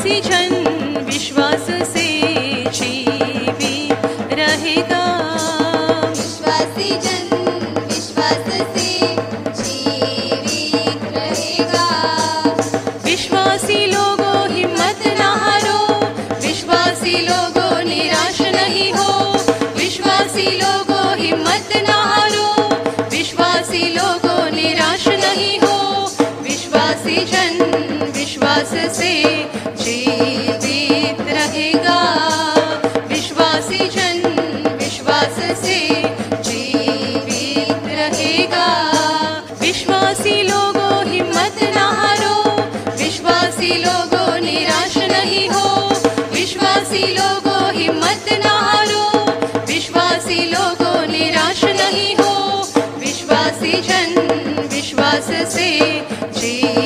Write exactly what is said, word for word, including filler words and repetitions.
विश्वासी जन विश्वास से जीवित रहेगा। विश्वासी जन विश्वास से जीवित रहेगा। विश्वासी लोगों हिम्मत न हारो, विश्वासी लोगों निराश नहीं हो। विश्वासी लोगों हिम्मत न हारो, विश्वासी लोगों निराश नहीं हो। विश्वासी जन विश्वास से जीवित रहेगा। विश्वासी जन विश्वास से जीवित रहेगा। विश्वासी लोगों हिम्मत न हारो, विश्वासी लोगों निराश नहीं हो। विश्वासी लोगों हिम्मत न हारो, विश्वासी लोगों निराश नहीं हो। विश्वासी जन विश्वास से जी